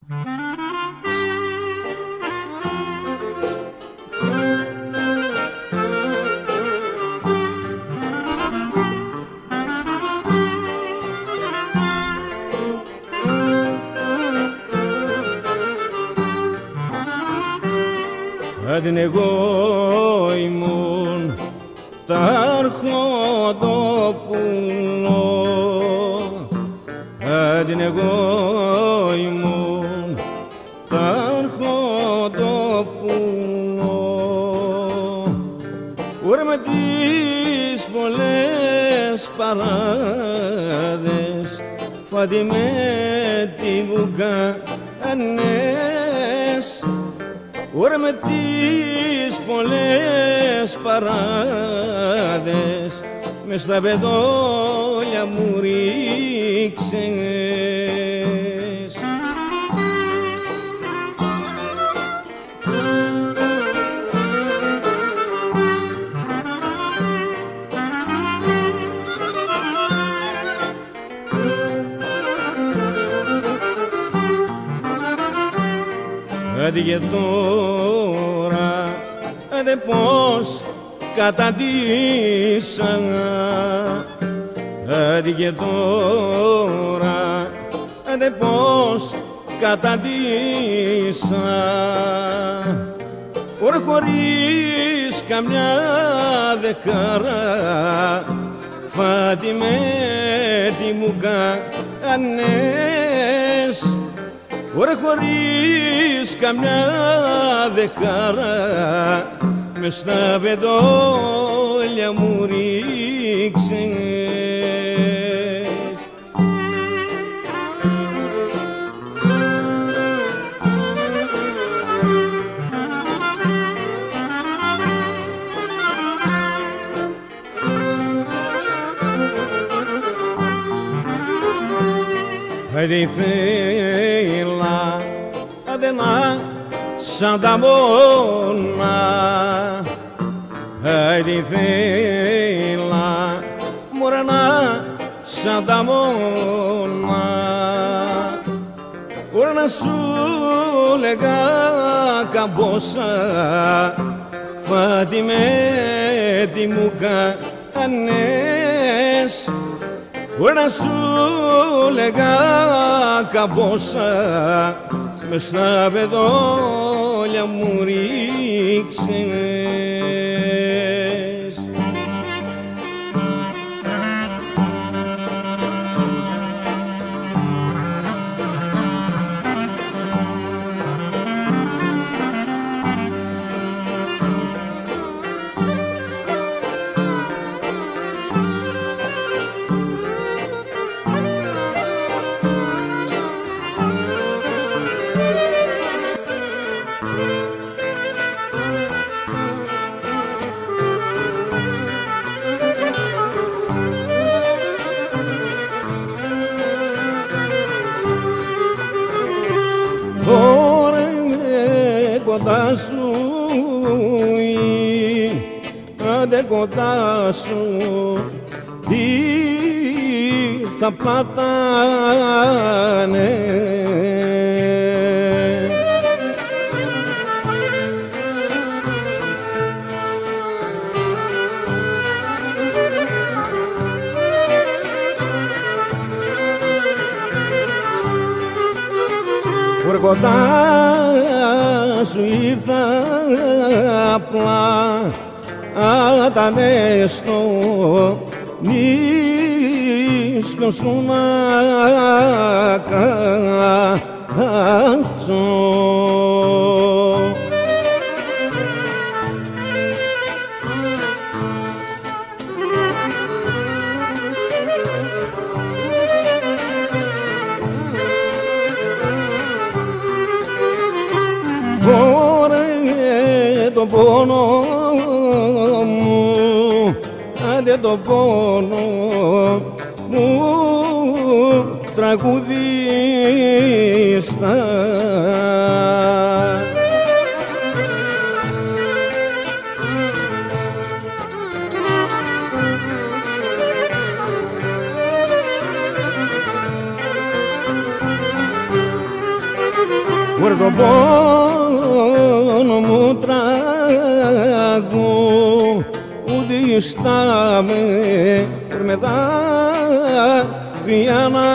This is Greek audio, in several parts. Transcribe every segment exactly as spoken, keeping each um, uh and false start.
Αν εγώ ήμουν τ' αρχοντόπουλο, αν εγώ ήμουν τ' αρχοντόπουλο, ουρε με τις πολλές παράδες, φάτι με τη βουκάνες, ωρε με τις πολλές παράδες, μες στα πεδόλια μου ρίξες. Άντε και τώρα, άντε πως καταντήσα, άντε και τώρα, άντε πως καταντήσα, ωρε χωρίς καμιά δεκάρα, φάτι με τι μου κάνες, ωρε χωρίς καμιά δεκάρα, μες στα πεδόλια μου ρίξες. Άιντε η φύλλα, άντε να σαν τα μόνα, άιντε η φύλλα, μωρέ να σαν τα μόνα, ωρε να σου λέγα καμπόσα, φάτι με τι μου κάνες, ωρε να σου λέγα καμπόσα, μες στα πεδόλια μου ρίξες. Ωρε κοντά σου, άντε κοντά σου, ήρθα πατάνε. Ωρε κοντά σου ήρθα απλά, άτανε στο νίσκο σου να κάτσω. Ωρε το πόνο μου, άντε το πόνο μου τραγουδίστα. Ωρε τον πόνο μου τραγού ουδιστάμε με δάκρυα να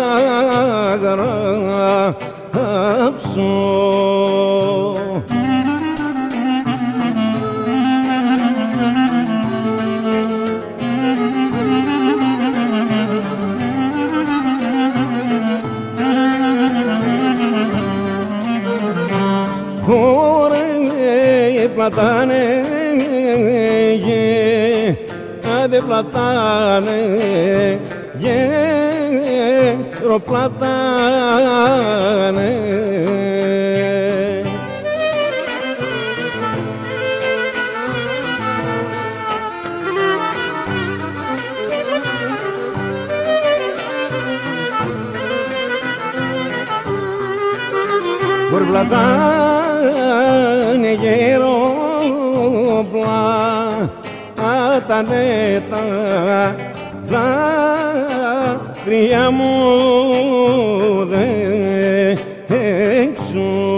γράψω. Ωρε πλατάνε άντε πλατάνε γεροπλατάνε. Ωρε πλατάνε γεροπλατάνε τα δάκρυα μου δέξουν.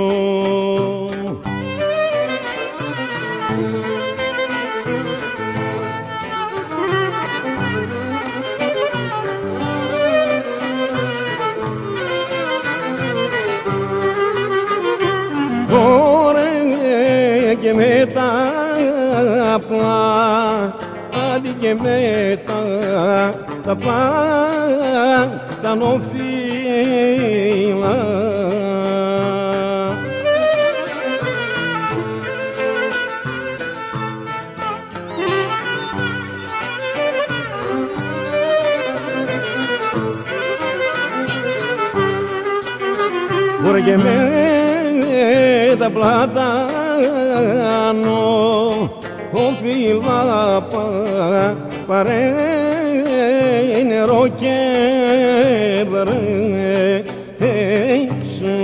Ωραία και μετά πάλι και μετά τα πλατανοφύλλα. Ωραία και μετά πλατανό οφείλα παρέ νερό και βρέξω.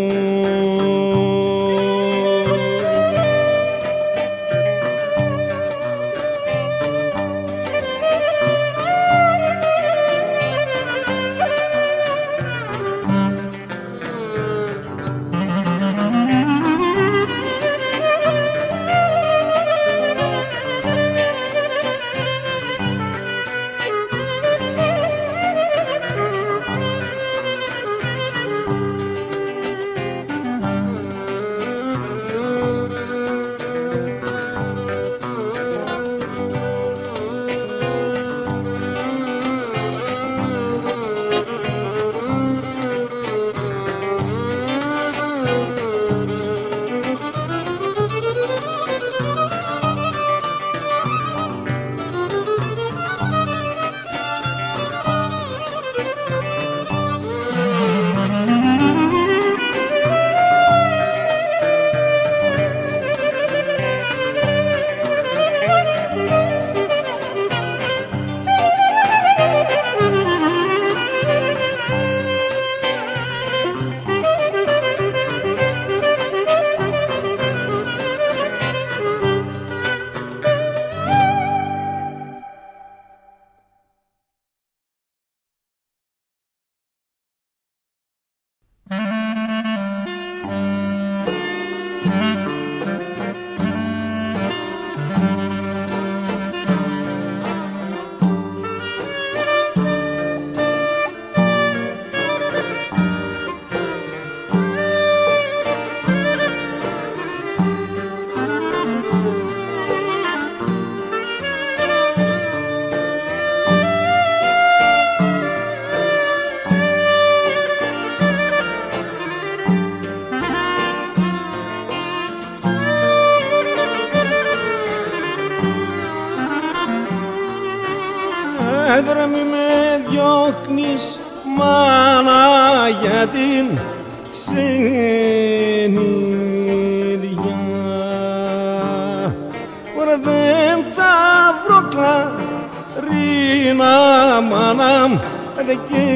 Άντρα μη με διώχνεις μάνα για την ξενιδιά. Ωρα δεν θα βρω κλαρίνα μάνα άντε και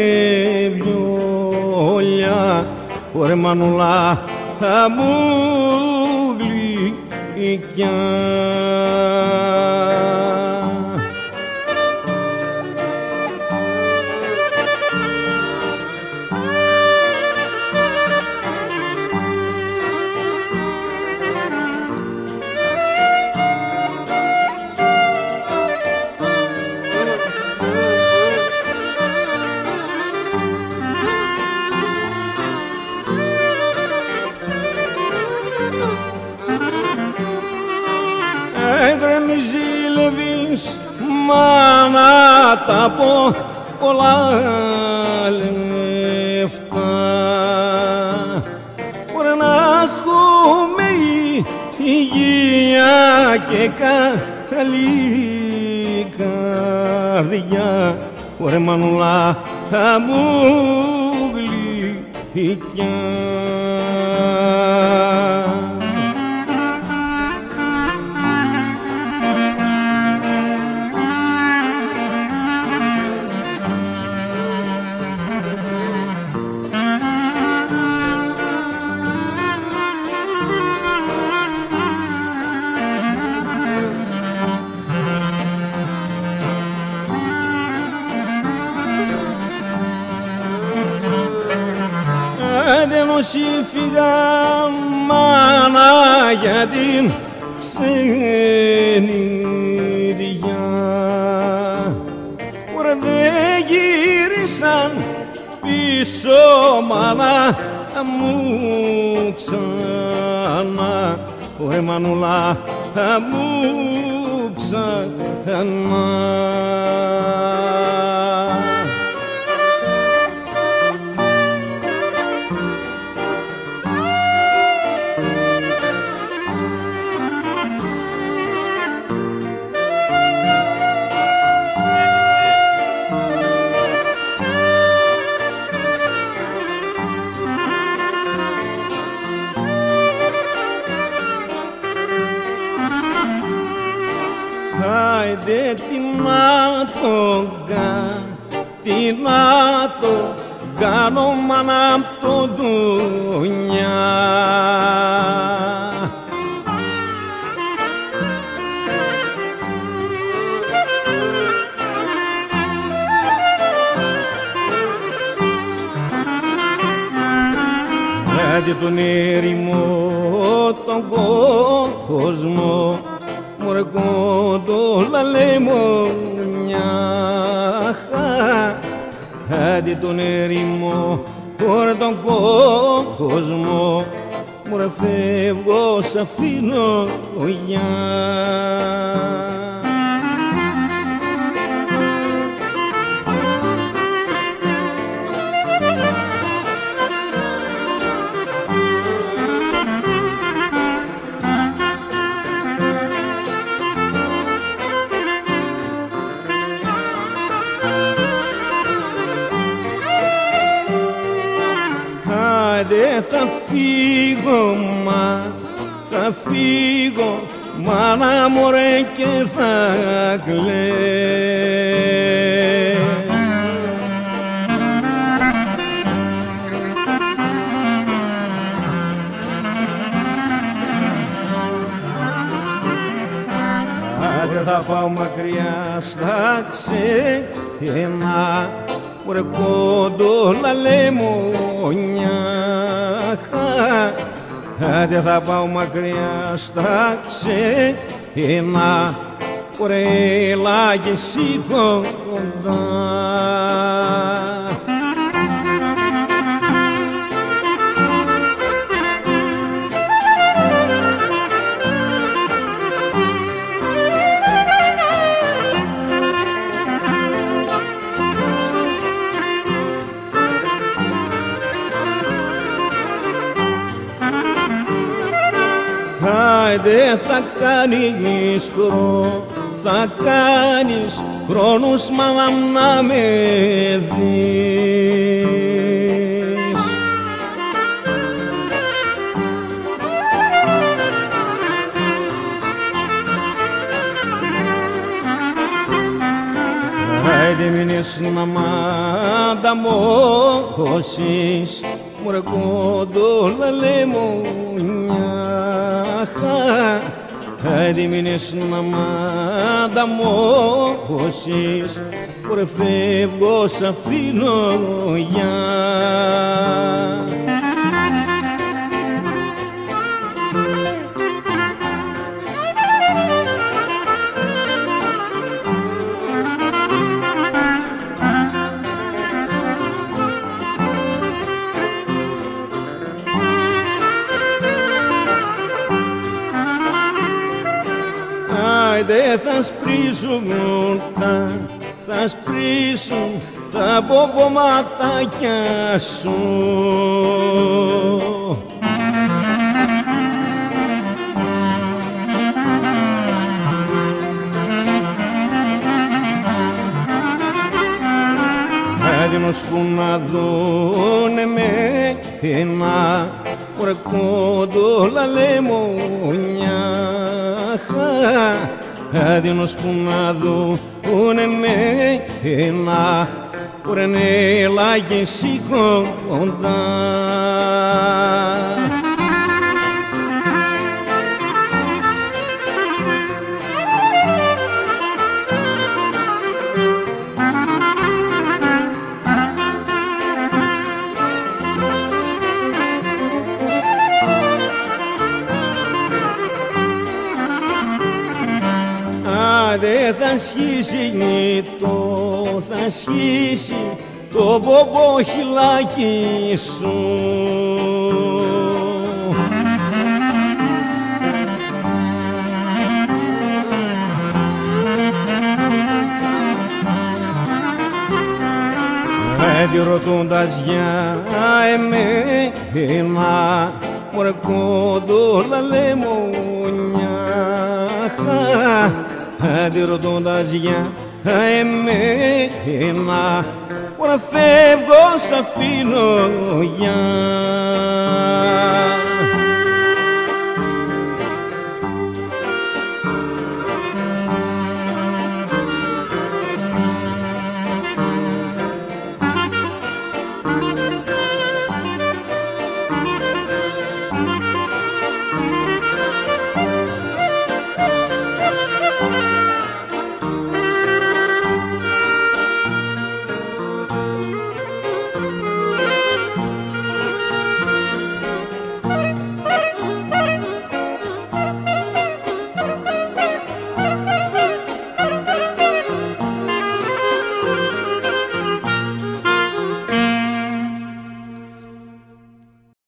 βιόλια. Ωρα μανουλά θα μου γλυκιά. τα πω πολλά λεφτά. Μπορεί να έχουμε υγεία και καλή καρδιά, ωραία μανούλα μου γλυκιά. Δεν όσοι φύγαν μάνα για την ξενιδιά, ωραία δεν γύρισαν πίσω μάνα μου ξανά, ωραία μανούλα μου ξανά. Άιντε τι να το κάνω, τι να το κάνω μάνα απ' το δουλειά. Άντε τον έρημο τον κόσμο, μωρέ κοντόλα λεμονιά. Άντε τον έρημο μωρέ τον κόσμο, μωρέ φεύγω σ' αφήνω γεια. Άντε θα φύγω μα, θα φύγω μάνα μωρέ και θα κλαις. Άντε θα πάω μακριά στα ξένα, μωρέ κοντόλα λεμονιά. Άντε θα πάω μακριά στα ξένα, μωρέ έλα και εσύ κοντά. Άιντε θα κάνεις χρόνο, θα κάνεις χρόνους μάνα να με δεις. Άιντε μείνεις να μ' ανταμώσεις, μωρέ κοντόλα λεμονιά. Άντε μείνεις να μ' ανταμώσεις, μωρέ φεύγω σ' αφήνω γεια. Άιντε θα σπρίζουν τα, θα σπρίσουν τα ποποματάκια σου. Άδεινος που να δούνε με ένα ορκόντολα λεμονιά. Άδεινος που να δούνε με ένα ορενέλαγε σηκώντα. Άντε θα σχίσει νητό, θα σχίσει το πομποχυλάκι σου. Έτσι ρωτώντας για εμένα, μωρέ κόντολα λεμονιά. Αντιρωτώντας για εμένα, μωρέ φεύγω σ' αφήνω για.